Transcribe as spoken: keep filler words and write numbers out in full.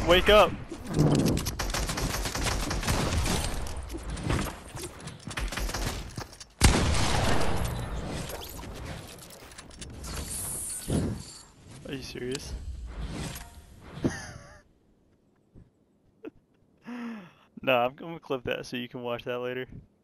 wake up. Are you serious? Nah, I'm, I'm gonna clip that so you can watch that later.